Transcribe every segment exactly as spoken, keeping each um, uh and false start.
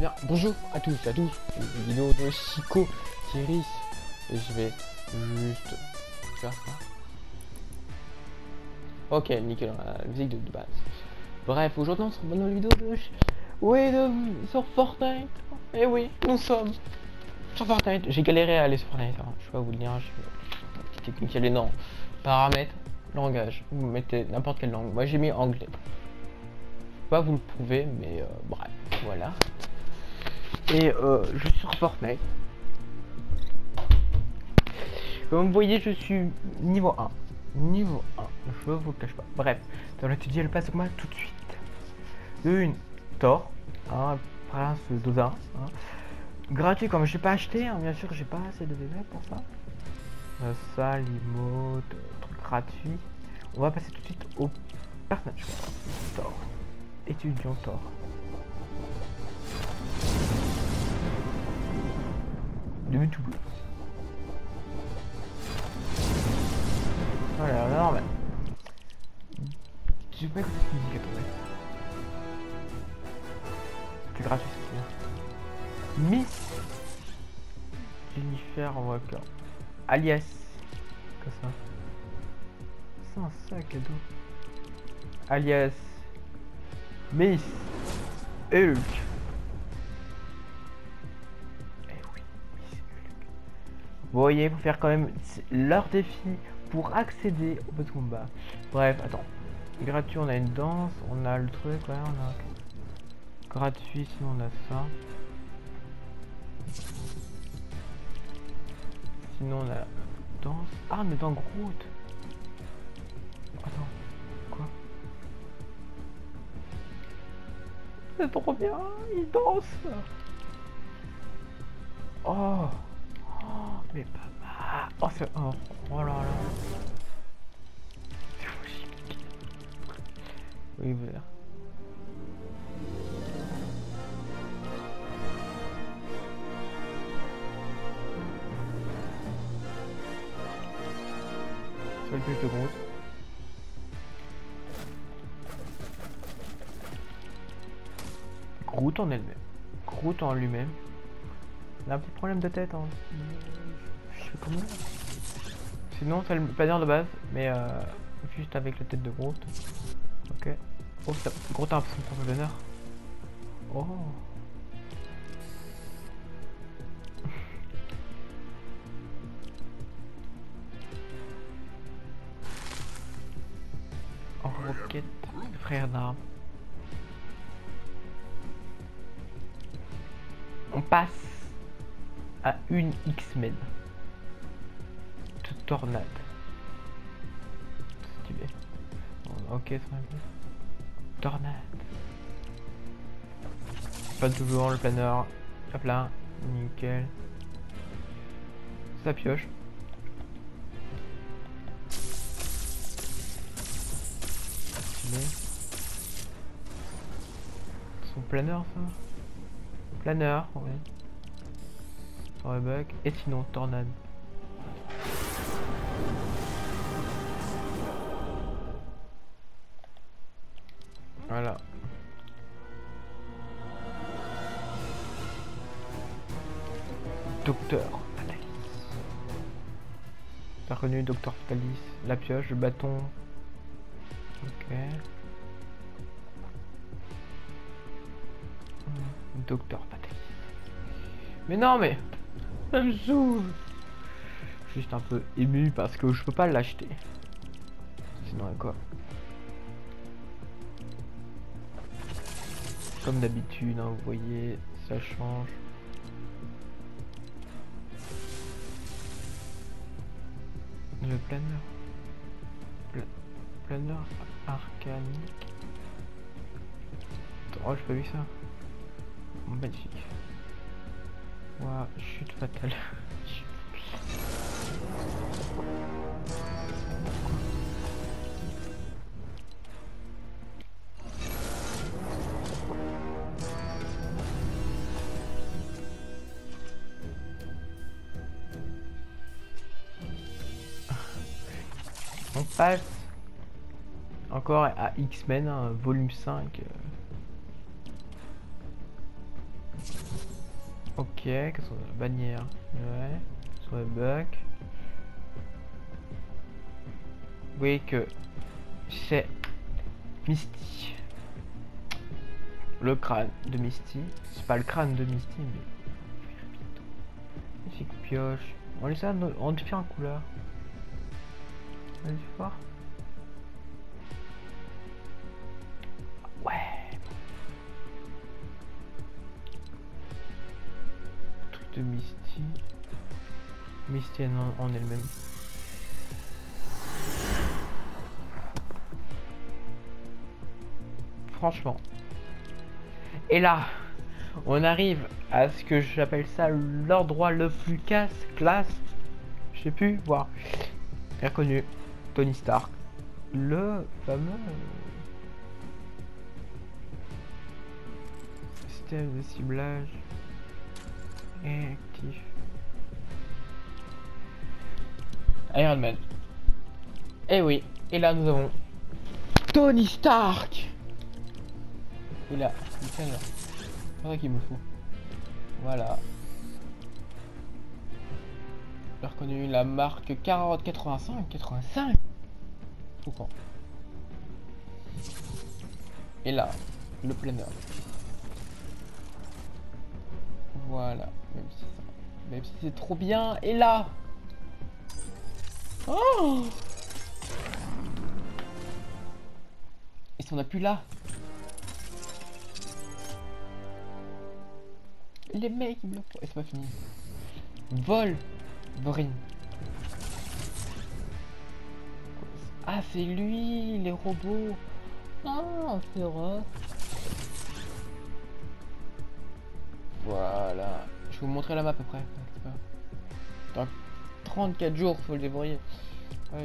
bien, bonjour à tous et à tous, une vidéo de Chico Thierry et je vais juste faire ça. Ok, nickel, la musique de, de base. Bref, aujourd'hui on se retrouve dans une vidéo de... Oui, de... sur Fortnite. Et oui, nous sommes sur Fortnite. J'ai galéré à aller sur Fortnite, hein. Je vais pas vous le dire, je... petit technique, il y a non. Paramètres, langage, vous mettez n'importe quelle langue. Moi j'ai mis anglais. Pas vous le prouver, mais euh, bref, voilà. Et euh, je suis sur Fortnite. Comme vous voyez, je suis niveau un. Niveau un, je vous le cache pas. Bref, dans l'étudier, elle passe avec moi tout de suite. Une, Thor, hein, Prince Dodin. Hein. Gratuit, comme je n'ai pas acheté, hein, bien sûr, j'ai pas assez de V V pour ça. Euh, ça, l'emote, truc gratuit. On va passer tout de suite au personnage. Thor. Étudiant Thor. De tout bleu. Voilà, normal. Je sais pas écouter cette musique, attendez. C'est gratuit, c'est bien. Miss Jennifer Walker. Alias. Comme ça. C'est un sac à dos. Alias. Miss Hulk. Eh oui, Miss Hulk. Vous voyez, il faut faire quand même leur défi pour accéder au bout de combat. Bref, attends. Gratuit, on a une danse, on a le truc, ouais, on a... Gratuit, sinon on a ça. Sinon on a la danse. Ah, mais dans Groot. Attends, quoi? C'est trop bien, il danse. Oh, oh mais pas mal. Oh, c'est... Oh, oh là là. Oui, vert. Sur le plus de Groot. Groot en elle-même. Groot en lui-même. Il a un petit problème de tête. Hein. Je sais comment. Sinon, c'est le planeur de base, mais euh, juste avec la tête de Groot. Ok. Oh, ça... Groot a un son propre planeur. Oh. En roquette, frère d'armes. On passe à une X-Men. Toute tornade. Stylé. Bon, ok, c'est un peu. Tornade. Pas toujours le planeur. Hop là. Nickel. Ça pioche. Stylé. Son planeur, ça. Planeur, ouais. Bug. Et sinon, tornade. Voilà. Docteur Fatalis. T'as reconnu Docteur Fatalis. La pioche, le bâton. Ok. Docteur Fatalis. Mais non, mais ça me saoule. Juste un peu ému parce que je peux pas l'acheter. Sinon, à quoi? Comme d'habitude, hein, vous voyez, ça change. Le planeur. Pla planeur arcanique. Oh, j'ai pas vu ça. Magnifique. Ouah, chute fatale. On passe encore à X-Men, hein, volume cinq. Euh... Ok, qu'est-ce qu'on a? Bannière. Ouais. Sur le bug. Vous voyez que c'est Misty. Le crâne de Misty. C'est pas le crâne de Misty, mais. Magnifique pioche. On laisse ça en différentes couleurs. Vas-y voir. Ouais. Truc de Misty. Misty en, en elle-même. Franchement. Et là, on arrive à ce que j'appelle ça l'endroit le plus casse classe. Je sais plus, voir. Reconnu. Tony Stark. Le fameux système de ciblage est actif. Iron Man. Et oui, et là nous avons Tony Stark. Et là, c'est ça qu'il me faut. Voilà. J'ai reconnu la marque quarante quatre-vingt-cinq. quatre-vingt-cinq. Pourquoi? Et là, le planeur. Voilà. Même si, même si c'est trop bien. Et là. Oh. Et si on a plus là. Les mecs ils me le font. Et c'est pas fini. Vol. Wolverine. Ah c'est lui, les robots. Ah c'est vrai. Voilà. Je vais vous montrer la map après. Dans trente-quatre jours faut le dévorer. Oui.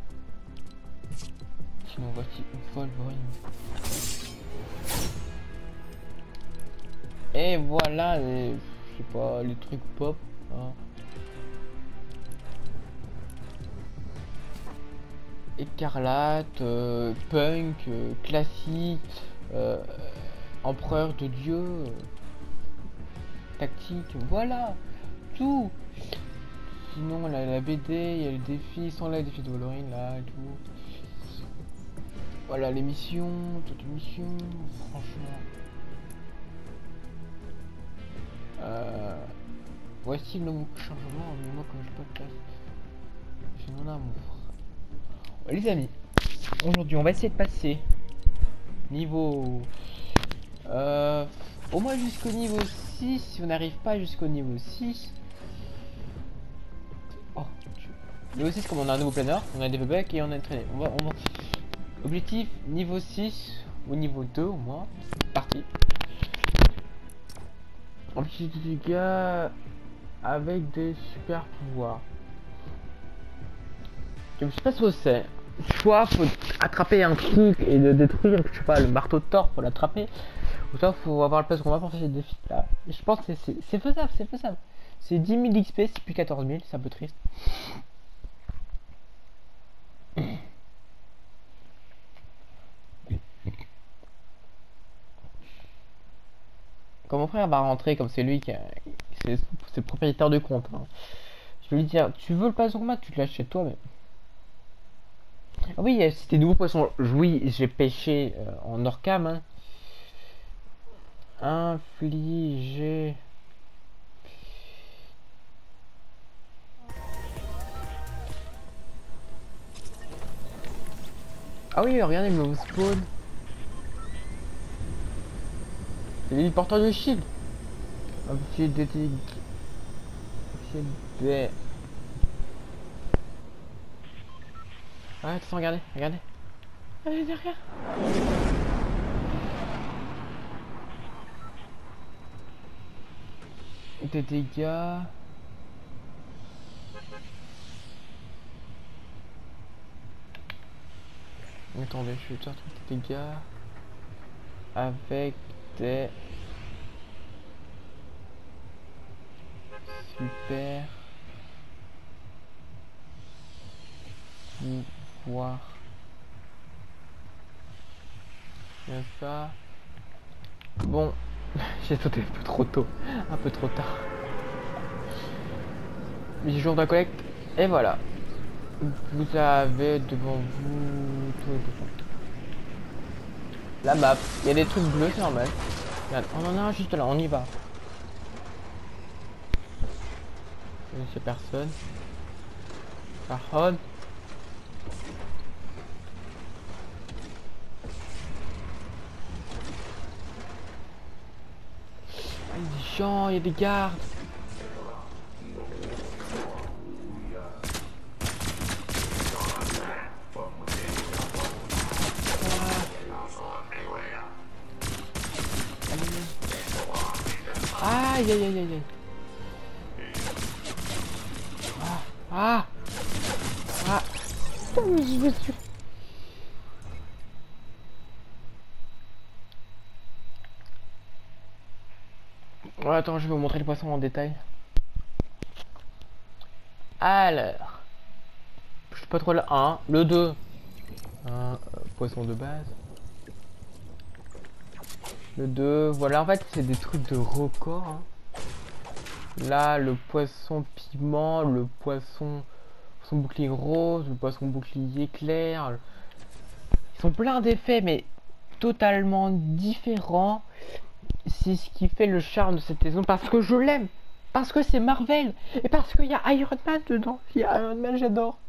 Sinon voici Wolverine. Et voilà les, je sais pas, les trucs pop. Hein. Écarlate, euh, punk, euh, classique, euh, empereur de Dieu, euh, tactique, voilà, tout. Sinon la, la B D, il y a le défi, sans la défi de Wolverine là et tout. Voilà les missions, toutes les missions, franchement. Euh, voici le nouveau changement, mais moi comme je pas de place, j'ai mon amour. Les amis, aujourd'hui on va essayer de passer niveau euh, au moins jusqu'au niveau six. Si on n'arrive pas jusqu'au niveau six, oh, niveau six, comme on a un nouveau planeur, on a des bugs et on a entraîné, on va, on va... objectif niveau six ou niveau deux au moins. Parti. Objectif des dégâts avec des super pouvoirs. Je sais pas ce que c'est. Soit faut attraper un truc et le détruire, je sais pas, le marteau de Thor pour l'attraper, ou soit faut avoir le place qu'on va pour faire ces défis là. Et je pense que c'est faisable, c'est faisable. C'est dix mille X P, c'est plus quatorze mille, c'est un peu triste. Quand mon frère va rentrer, comme c'est lui qui c'est le propriétaire du compte, hein, je vais lui dire, tu veux le pass combat, tu te l'achètes chez toi, mais... Ah oui, c'était nouveau poisson. Oui, j'ai pêché euh, en Orcam. Hein. Infliger. Ah oui, regardez le spawn. C'est les porteurs de shield. Objet de dég... Objet de... Ah, attention, regardez, regardez. Allez, derrière. Des dégâts. Attendez, je vais faire des dégâts avec des super pouvoirs. Bien ça. Bon, J'ai sauté un peu trop tôt, un peu trop tard. huit jours de collecte, et voilà. Vous avez devant vous tout le cochon. La map, il y a des trucs bleus, c'est normal. Regarde, on en a un juste là, on y va. C'est personne. Personne. Il y a des gens, il y a des gardes. Aïe aïe aïe aïe. Ah ah ah. Putain, mais je me suis... Ouais, attends, je vais vous montrer le poisson en détail. Alors, je sais pas trop le un, le deux. Un euh, poisson de base. Le deux, voilà, en fait, c'est des trucs de record. Hein. Là, le poisson piment, le poisson, poisson bouclier rose, le poisson bouclier clair. Ils sont pleins d'effets, mais totalement différents. C'est ce qui fait le charme de cette saison, parce que je l'aime. Parce que c'est Marvel. Et parce qu'il y a Iron Man dedans. Il y a Iron Man, j'adore.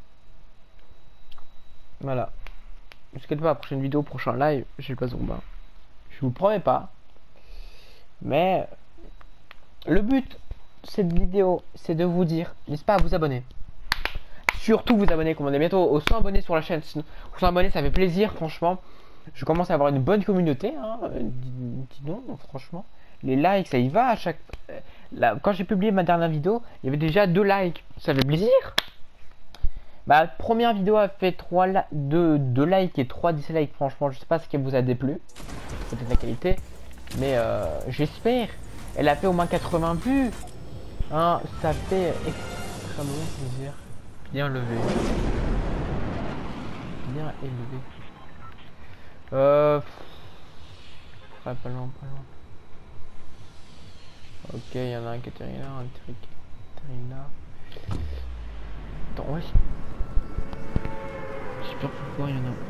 Voilà. Jusqu'à la prochaine vidéo, prochain live, j'ai le poisson bain. Je vous promets pas. Mais le but de cette vidéo, c'est de vous dire, n'est-ce pas, à vous abonner. Surtout vous abonner, comme on est bientôt aux cent abonnés sur la chaîne. cent abonnés, ça fait plaisir, franchement. Je commence à avoir une bonne communauté, hein. Dis, dis donc, franchement. Les likes, ça y va à chaque... Là, quand j'ai publié ma dernière vidéo, il y avait déjà deux likes. Ça fait plaisir. Ma première vidéo a fait trois deux, deux likes et trois dislikes. Franchement, je sais pas ce qui vous a déplu. Peut-être la qualité. Mais euh, j'espère. Elle a fait au moins quatre-vingts vues. Hein, ça fait extrêmement plaisir. Bien levé. Bien élevé. Euh... Pas, pas loin, pas loin. Ok, il y en a un qui est là, un truc là. Attends, ouais. J'espère pouvoir, il y en a un.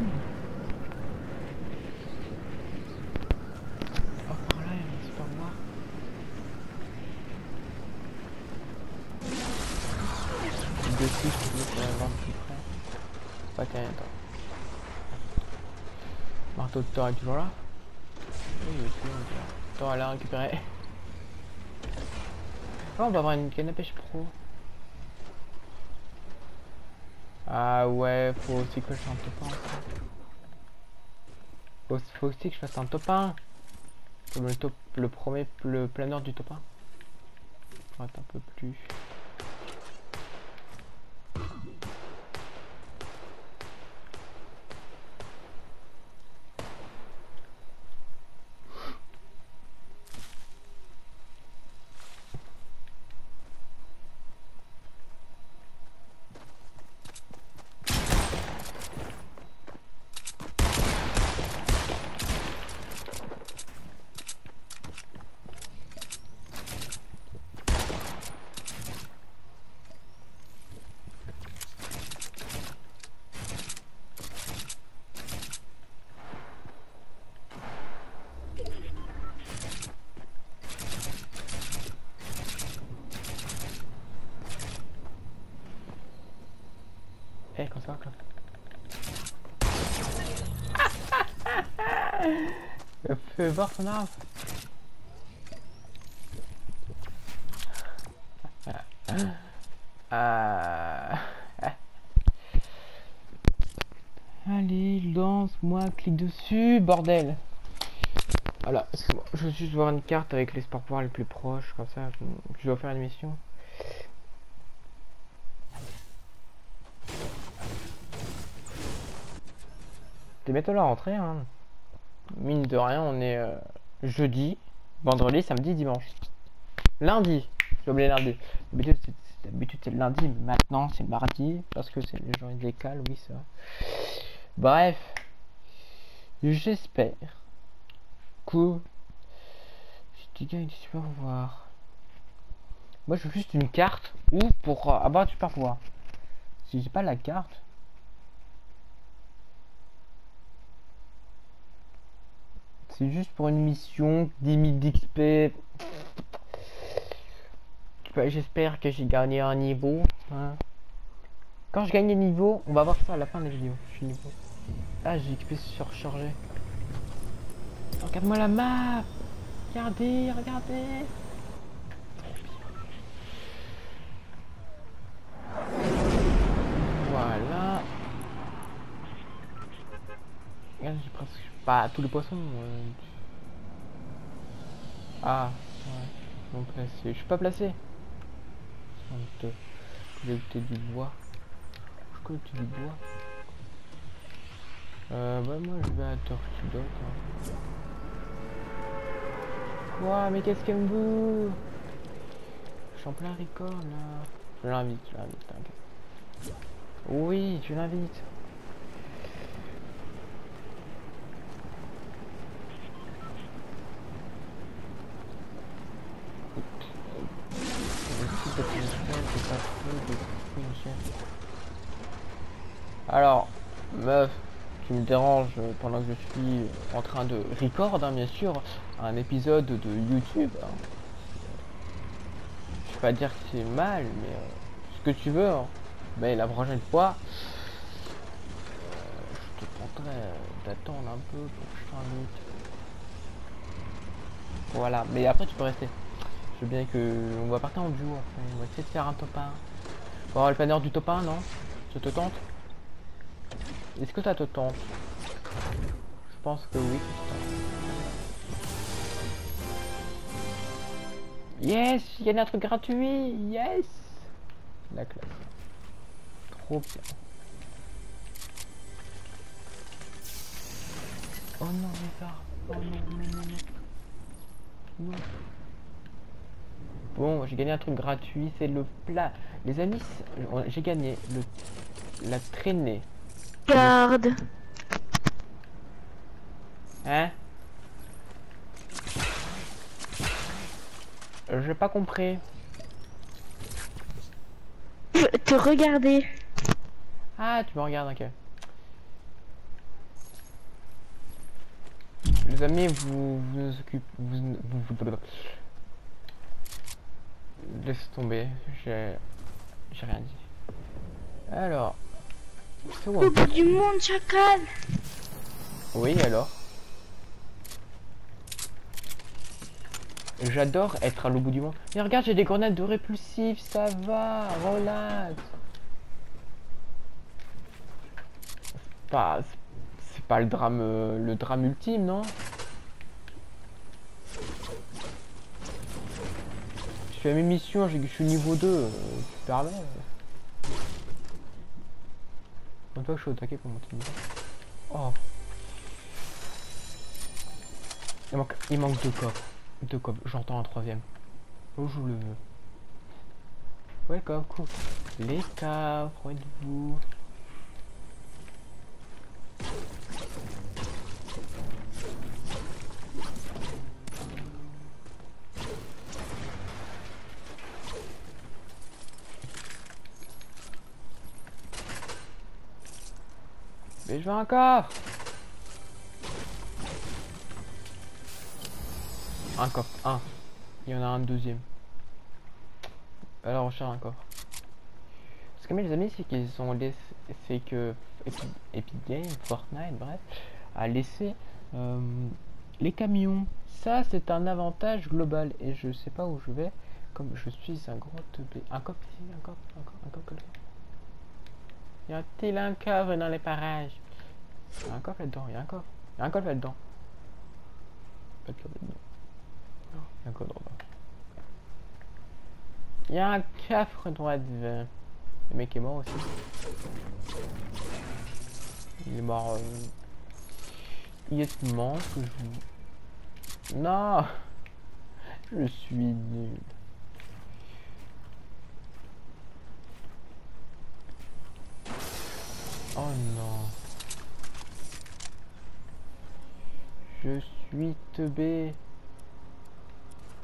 Oh, par là, il y a un super noir. Dessus, je peux pour avoir plus près. Pas qu'il y a rien d'autre. Marteau de Thor est toujours là. Oui, il est plus là. Thor, elle a récupéré. Oh, on va avoir une canne à pêche pro. Ah ouais, faut aussi que je fasse un top un. Faut, faut aussi que je fasse un top un. Comme le top, le premier, le planeur du top un. Pour être un peu plus... Eh, comme ça, comme ça. Fais voir son arme. Euh... Allez, lance-moi, clique dessus, bordel. Voilà, excuse-moi, je veux juste voir une carte avec les sports pouvoirs les plus proches, comme ça, je dois faire une mission. T'es bientôt la rentrée, hein. Mine de rien, on est euh, jeudi, vendredi, samedi, dimanche. Lundi, j'ai oublié lundi. D'habitude c'est le lundi, mais maintenant c'est mardi, parce que c'est les gens ils décalent, oui ça. Bref, j'espère que Tu gagnes des super pouvoirs. Moi je veux juste une carte ou pour euh, avoir du super pouvoir. Si j'ai pas la carte. C'est juste pour une mission, dix mille d'X P. J'espère que j'ai gagné un niveau. Hein. Quand je gagne les niveaux, on va voir ça à la fin de la vidéo. Je suis niveau. Ah, j'ai X P surchargé. Regarde-moi la map. Regardez, regardez. Voilà. Regarde, j'ai presque pas tous les poissons. Euh... Ah, ouais. Non placé. Je suis pas placé. Collecter du bois. Je collecte du bois. Euh, bah moi je vais à Tortue Dock. Hein. Quoi? Mais qu'est-ce qu'elle me veut? Je suis en plein record là. Je l'invite, je l'invite, t'inquiète. Oui, tu l'invites. Alors, meuf, tu me déranges pendant que je suis en train de record, hein, bien sûr, un épisode de YouTube. Hein. Je vais pas dire que c'est mal, mais euh, ce que tu veux. Hein. Mais la prochaine fois, euh, je te demanderai d'attendre un peu pour que je t'invite. Voilà, mais après tu peux rester. Je veux bien que on va partir en duo. Enfin, on va essayer de faire un top un. On va avoir le planeur du top un, non? Ça te tente? Est-ce que ça te tente? Je pense que oui. Yes, il y a un truc gratuit. Yes. La classe. Trop bien. Oh non, mais ça. Oh non, non, non, non. Non. Bon, j'ai gagné un truc gratuit, c'est le plat. Les amis, j'ai gagné le la traînée. Garde. Hein? J'ai pas compris. Te regarder. Ah, tu me regardes, ok. Les amis, vous vous occupez. Vous, vous, vous, laisse tomber, j'ai. J'ai rien dit. Alors. C'est où? Au bout du monde, chacal. Oui, alors. J'adore être à l'au bout du monde. Mais regarde, j'ai des grenades de répulsifs, ça va, relax. C'est pas, c'est pas le drame, euh, le drame ultime, non? Je fais mes missions, je suis niveau deux, euh, super bien. Une fois que je suis au taquet pour mon team. Oh. Il manque, il manque deux coffres. Deux coffres, j'entends un troisième. Oh, je le veux. Ouais, coffre, cool. Les coffres, êtes-vous? Mais je veux un coffre. Un coffre, un. Il y en a un deuxième. Alors on cherche un coffre. Ce que mais les amis, c'est qu'ils ont laissé, c'est que Epic, Epic Games, Fortnite, bref, a laissé euh, les camions. Ça, c'est un avantage global et je sais pas où je vais, comme je suis un gros teubé. Un coffre ici, un coffre, un coffre, un coffre là. Y a-t-il un coffre dans les parages? Il y a un coffre là-dedans, il y a un coffre. Il y a un coffre là-dedans. Pas de coffre là-dedans. Non, il y a un coffre là-dedans. Il y a un coffre droit devant. Le mec est mort aussi. Il est mort. Euh... Yétement que je. Non. Je suis nul. Oh non. Je suis teubé.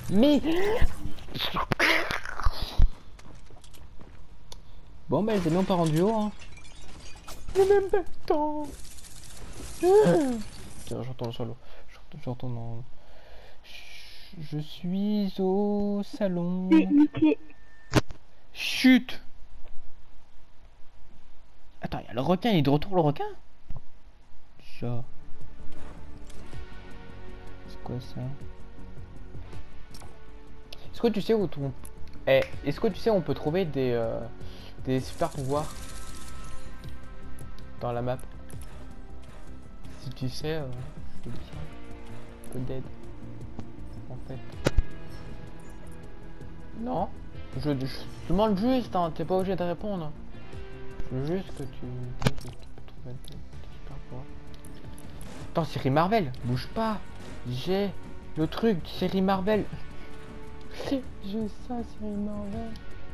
Mais... Bon bah les amis, on part en duo hein. Mais même pas le temps. Tiens, j'entends le solo. J'entends dans... Je suis au salon. Chut. Attends, il y a le requin, il est de retour le requin. Genre. C'est quoi ça? Est-ce que tu sais où ton... Eh, est-ce que tu sais où on peut trouver des, euh, des super pouvoirs dans la map? Si tu sais, euh, je te dis un peu d'aide. En fait. Non, je, je, je demande juste, hein, t'es pas obligé de répondre. Je veux juste que tu, que tu peux trouver des, des super pouvoirs. Attends, série Marvel, bouge pas. J'ai le truc, série Marvel. J'ai ça, série Marvel.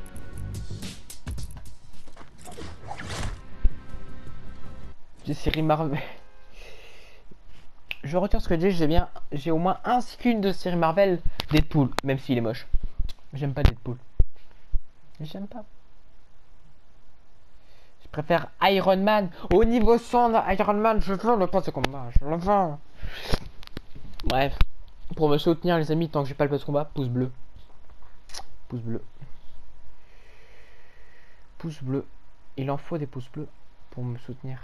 J'ai série Marvel. Je retire ce que j'ai, j'ai bien, j'ai au moins un skin de série Marvel Deadpool, même s'il est moche. J'aime pas Deadpool. J'aime pas. Je préfère Iron Man. Au niveau cent Iron Man, je veux le pass de combat. Je le veux. Bref. Pour me soutenir les amis, tant que j'ai pas le pass de combat, pouce bleu. Pouce bleu. Pouce bleu. Il en faut des pouces bleus pour me soutenir.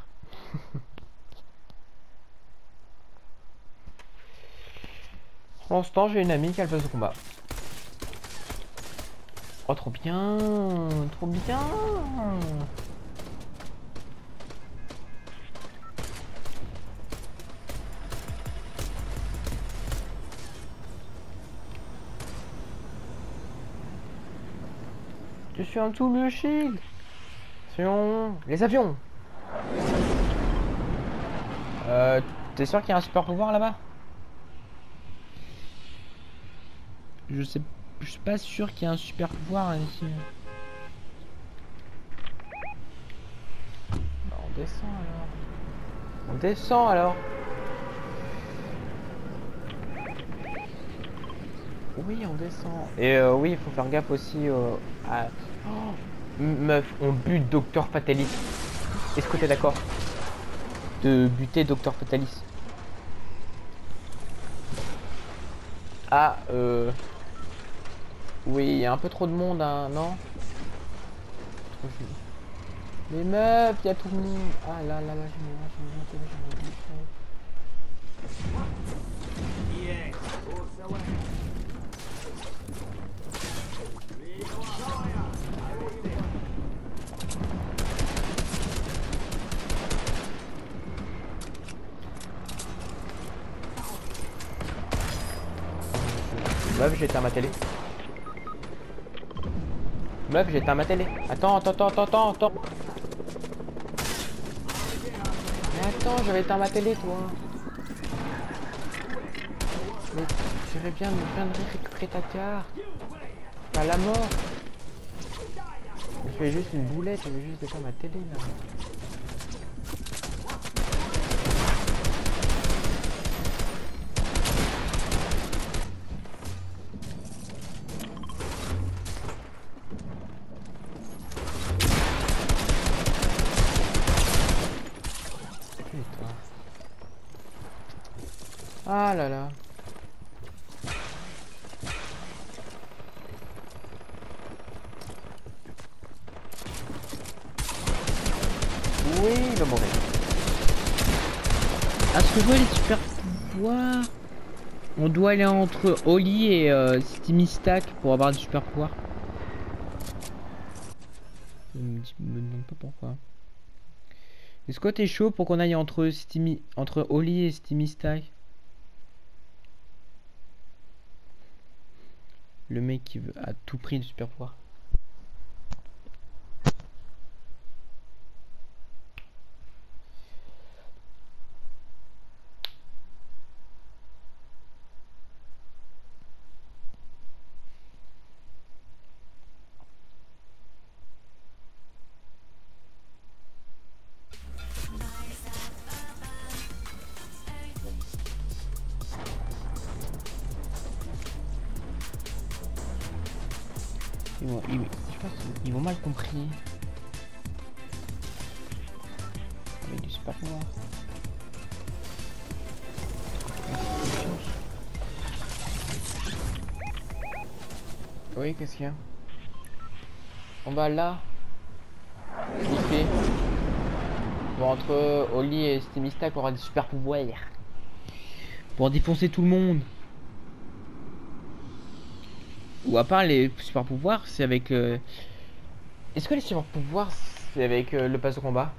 Pour l'instant, j'ai une amie qui a le pass de combat. Oh, trop bien. Trop bien. Je suis en dessous le shield. Les avions. Euh, t'es sûr qu'il y a un super pouvoir là-bas? Je sais, je suis pas sûr qu'il y a un super pouvoir ici. Bah, on descend alors. On descend alors. Oui, on descend. Et euh, oui, il faut faire gaffe aussi euh, à... Oh, meuf, on bute Docteur Fatalis. Est-ce que t'es d'accord de buter Docteur Fatalis? Ah, euh... oui, il y a un peu trop de monde, hein, non? Mais meuf, il y a tout le monde. Ah là là là, je me vois, je me vois, je me vois, je me vois. Meuf, j'ai éteint ma télé. Meuf, j'ai éteint ma télé. Attends, attends, attends, attends, attends. Mais attends, j'avais éteint ma télé, toi. Mais j'aurais bien, bien de récupérer ta carte. Pas la mort. Je fais juste une boulette, j'avais juste éteint ma télé, là. Ah là là. Oui, il va mourir. Ah, ce que je vois les super pouvoirs. On doit aller entre Oli et euh, Steamy Stack pour avoir des super pouvoirs. Je me, dis, me demande pas pourquoi. Est-ce que t'es chaud pour qu'on aille entre Steamy, entre Oli et Steamy Stack? Le mec qui veut à tout prix le super pouvoir. Ils vont, ils, je pense qu'ils vont mal compris. Avec du super pouvoir. Oui, qu'est-ce qu'il y a? On va là. Il fait. Bon, entre Oli et Steamistak aura des super pouvoirs. Pour défoncer tout le monde. Ou à part les super pouvoirs, c'est avec. Euh... Est-ce que les super pouvoirs, c'est avec euh, le pass de combat?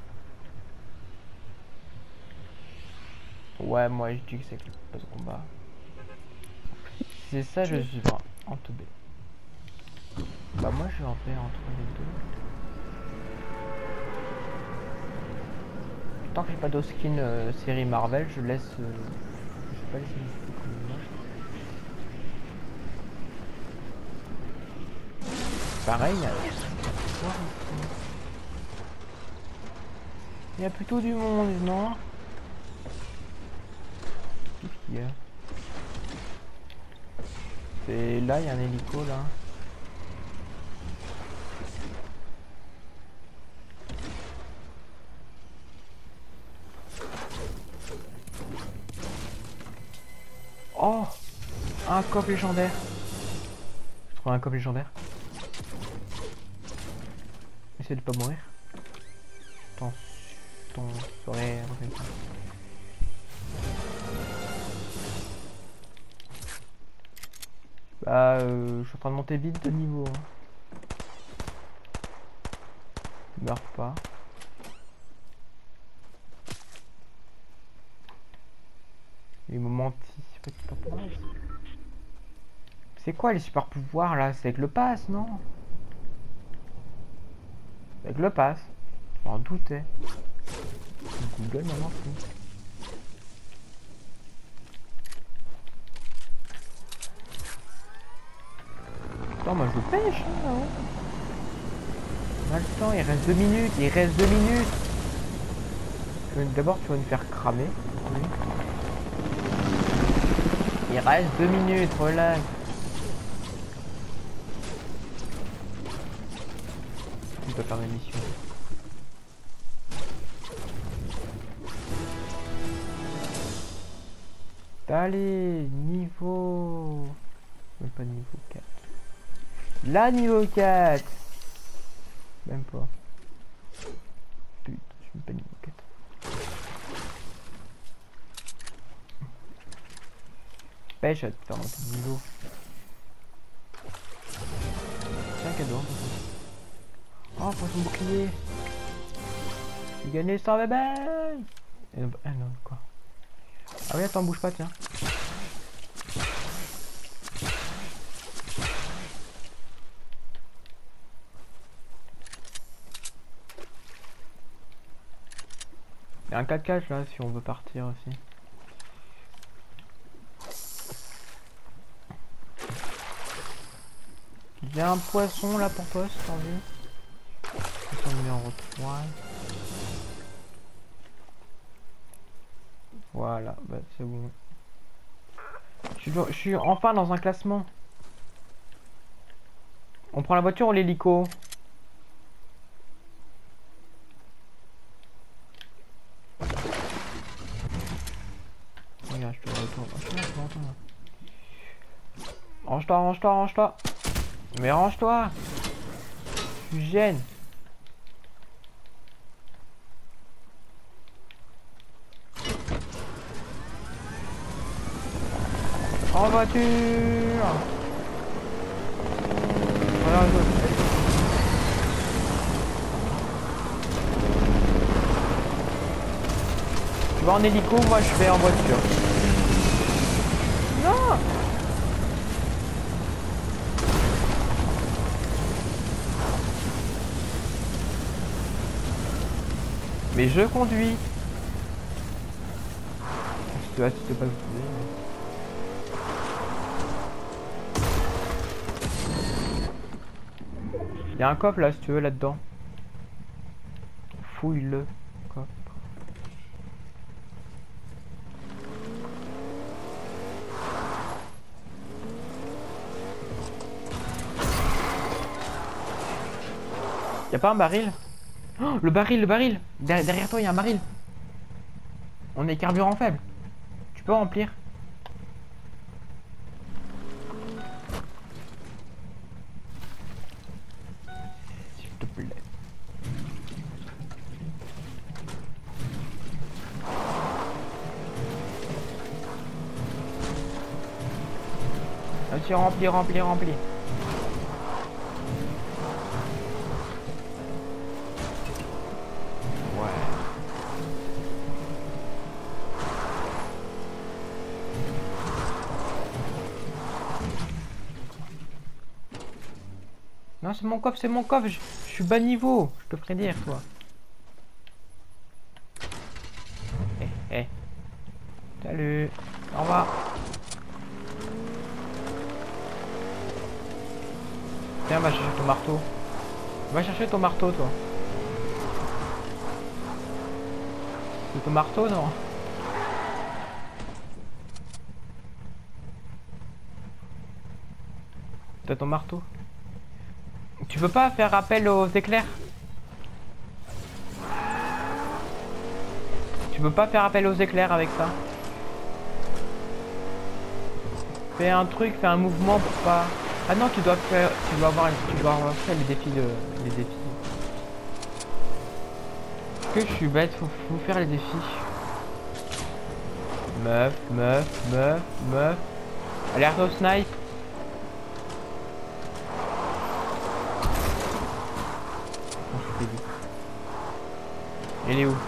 Ouais, moi je dis que c'est avec le pass de combat. C'est ça, je suis pas en teubé. Bah, moi je vais en faire entre les deux. Tant que j'ai pas de skin euh, série Marvel, je laisse. Euh... Je sais pas laisser les comme moi. Pareil, il y a... il y a plutôt du monde, non? Qu'est-ce qu'il y a? C'est là, il y a un hélico là. Oh, un coffre légendaire. Je trouve un coffre légendaire. Essaye de pas mourir. Ton, ton sourire. Bah, euh, je suis en train de monter vite de niveau. Hein. Meurs pas. Il me mentit. C'est quoi les super pouvoirs là? C'est avec le pass, non? Avec le pass. J'en doutais. Google maintenant tout. Attends, moi je pêche hein, là. On a le temps, il reste deux minutes, il reste deux minutes. D'abord tu vas me faire cramer. Oui. Il reste deux minutes, relax. On peut faire la mission. Allez, niveau... Même pas niveau quatre. Là, niveau quatre. Même pas. Putain, je suis même pas niveau quatre. Pêche à te faire monter de niveau. C'est un cadeau. Oh, prends son bouclier. J'ai gagné cent bébé. Ah non, quoi. Ah oui, attends, bouge pas, tiens. Il y a un quatre quatre là, si on veut partir aussi. Il y a un poisson là pour toi, si t'as envie. Poisson numéro trois. Voilà, bah c'est bon. Je suis, je suis enfin dans un classement. On prend la voiture ou l'hélico? Regarde, je te retourne. Range-toi, range-toi, range-toi. Mais range-toi. Tu gênes. En voiture. Regarde, tu vas en hélico, moi je vais en voiture. Non. Mais je conduis. Je te laisse, tu peux pas le conduire. Il y a un coffre là si tu veux là-dedans. Fouille-le. Coffre. Y'a pas un baril? Oh, le baril, le baril! Der- Derrière toi, il y a un baril. On est carburant faible. Tu peux remplir? S'il te plaît. Vas-y, remplis, remplis, remplis. Ouais. Non, c'est mon coffre, c'est mon coffre. Je, je suis bas niveau. Je te ferai dire, toi. Eh, eh. Salut. Au revoir. Tiens, va chercher ton marteau. Va chercher ton marteau, toi. C'est ton marteau, non? T'as ton marteau? Tu peux pas faire appel aux éclairs? Tu peux pas faire appel aux éclairs avec ça? Fais un truc, fais un mouvement pour pas... Ah non, tu dois faire... Tu dois avoir, tu dois avoir fait les défis de... Les défis. Que je suis bête, faut, faut faire les défis. Meuf, meuf, meuf, meuf. Alerte au snipe. Oh, je t'ai vu. Il est où?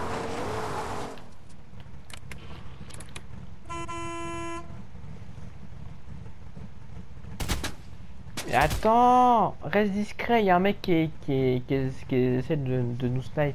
Mais attends, reste discret, il y a un mec qui, est, qui, est, qui, est, qui essaie de, de nous snipe.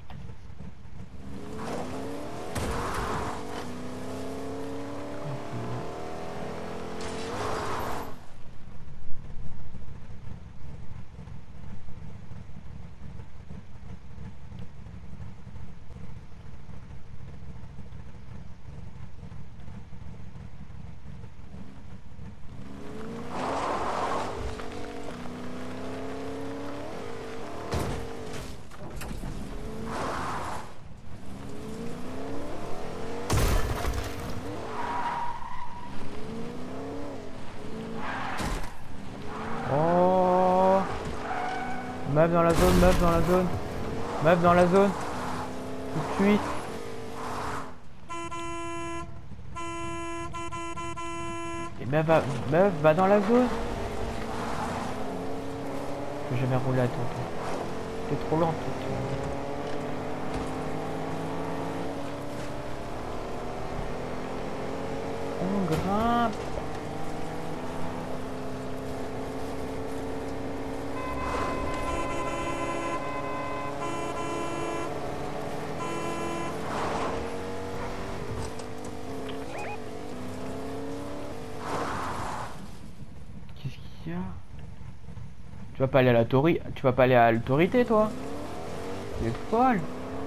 Oh, meuf dans la zone, meuf dans la zone, meuf dans la zone, tout de suite. Et meuf va, meuf va dans la zone. Je vais jamais rouler à toi. T'es trop lent, toi. On grimpe. Qu'est-ce qu'il y a? Tu vas pas aller à l'autorité, tu vas pas aller à l'autorité, toi? Tu es folle.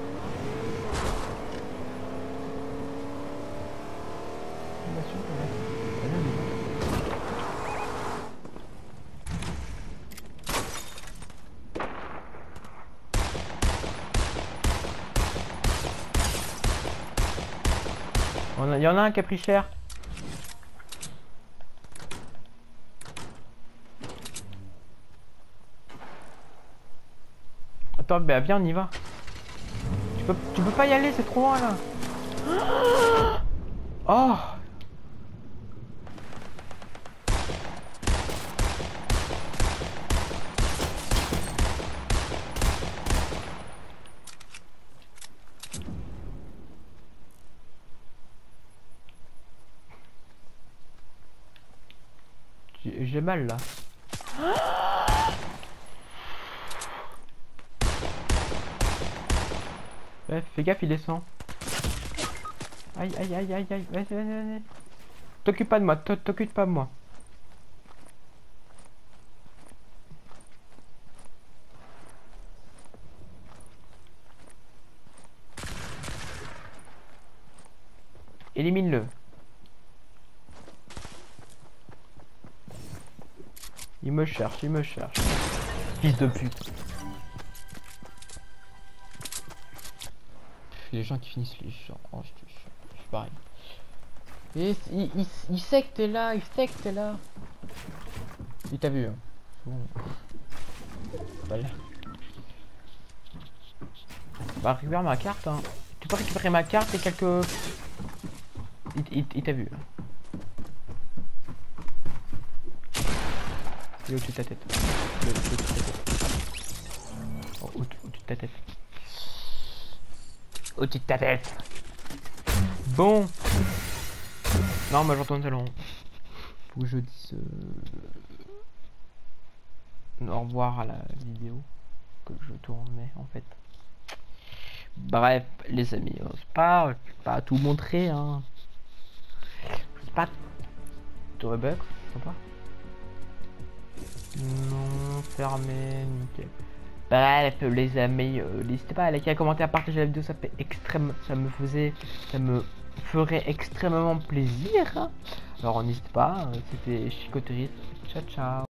Il y en a un qui a pris cher. Attends, bah viens, on y va. Tu peux, tu peux pas y aller, c'est trop loin là. Oh! J'ai mal là. Ouais, fais gaffe, il descend. Aïe, aïe, aïe, aïe, aïe, vas-y, vas-y, vas-y. T'occupe pas de moi, t'occupe pas de moi. Élimine-le. Il me cherche, il me cherche. Fils de pute. les gens qui finissent les gens. Oh, je te jure, je suis pareil. Et il, il, il sait que t'es là, il sait que t'es là. Il t'a vu. Hein. Bon. Voilà. Bah récupère ma carte. Hein. Tu peux récupérer ma carte et quelques. Il, il, il t'a vu. Hein. Il est au-dessus de ta tête. Il est au-dessus de ta tête. Oh, au-dessus de ta tête. Au-dessus de ta tête. Bon. Non, mais j'entends le salon. Faut que je dise euh... au revoir à la vidéo que je tournais en fait. Bref, les amis, c'est pas, pas tout montrer. Hein. C'est pas. Toi, bug, sympa. Non, fermé, nickel. Bref, les amis, euh, n'hésitez pas à liker, à commenter, à partager la vidéo, ça fait extrêmement, ça me faisait, ça me ferait extrêmement plaisir. Alors n'hésitez pas, c'était Chicoteris, ciao ciao.